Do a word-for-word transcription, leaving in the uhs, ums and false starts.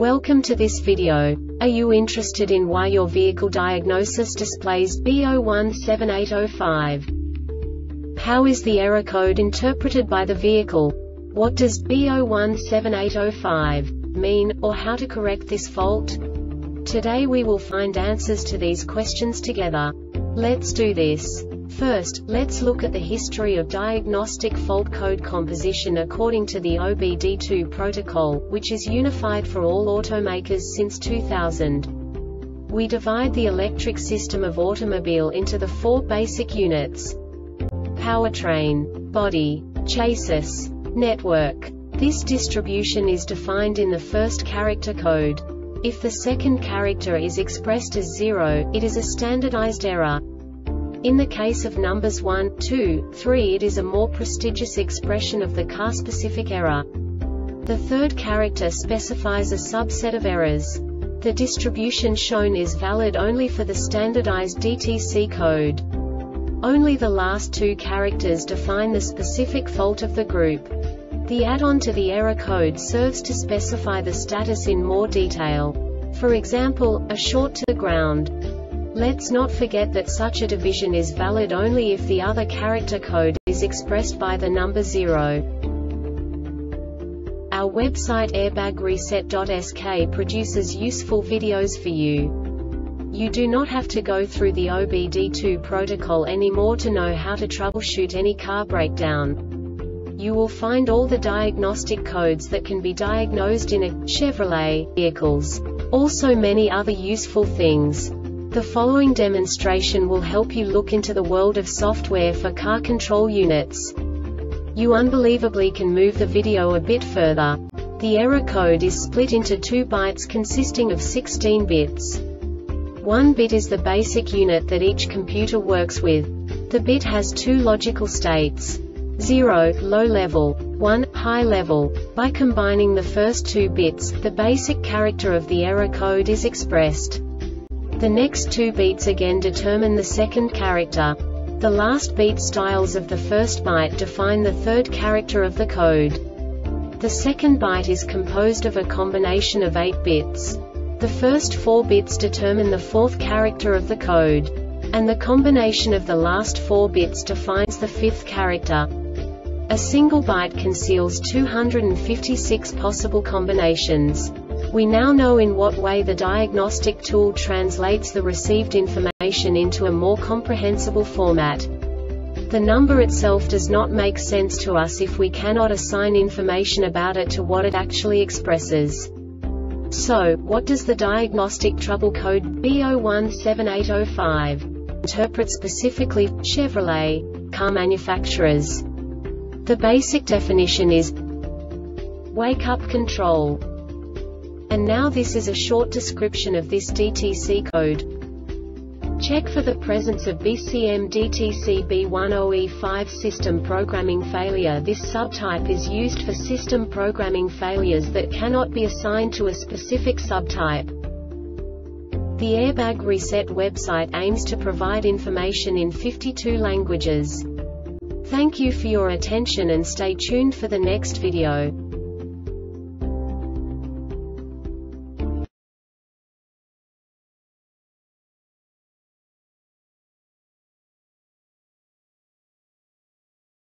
Welcome to this video. Are you interested in why your vehicle diagnosis displays B zero one seven eight zero five? How is the error code interpreted by the vehicle? What does B zero one seven eight zero five mean, or how to correct this fault? Today we will find answers to these questions together. Let's do this. First, let's look at the history of diagnostic fault code composition according to the O B D two protocol, which is unified for all automakers since two thousand. We divide the electric system of automobile into the four basic units: powertrain, body, chassis, network. This distribution is defined in the first character code. If the second character is expressed as zero, it is a standardized error. In the case of numbers one, two, three, it is a more prestigious expression of the car-specific error. The third character specifies a subset of errors. The distribution shown is valid only for the standardized D T C code. Only the last two characters define the specific fault of the group. The add-on to the error code serves to specify the status in more detail. For example, a short to the ground. Let's not forget that such a division is valid only if the other character code is expressed by the number zero. Our website airbag reset dot S K produces useful videos for you. You do not have to go through the O B D two protocol anymore to know how to troubleshoot any car breakdown. You will find all the diagnostic codes that can be diagnosed in a Chevrolet vehicles. Also many other useful things. The following demonstration will help you look into the world of software for car control units. You unbelievably can move the video a bit further. The error code is split into two bytes consisting of sixteen bits. One bit is the basic unit that each computer works with. The bit has two logical states: zero, low level, one, high level. By combining the first two bits, the basic character of the error code is expressed. The next two beats again determine the second character. The last beat styles of the first byte define the third character of the code. The second byte is composed of a combination of eight bits. The first four bits determine the fourth character of the code. And the combination of the last four bits defines the fifth character. A single byte conceals two hundred fifty-six possible combinations. We now know in what way the diagnostic tool translates the received information into a more comprehensible format. The number itself does not make sense to us if we cannot assign information about it to what it actually expresses. So, what does the diagnostic trouble code B zero one seven eight zero five interpret specifically for Chevrolet car manufacturers? The basic definition is wake-up control. And now this is a short description of this D T C code. Check for the presence of B C M D T C B ten E five system programming failure. This subtype is used for system programming failures that cannot be assigned to a specific subtype. The Airbag Reset website aims to provide information in fifty-two languages. Thank you for your attention and stay tuned for the next video.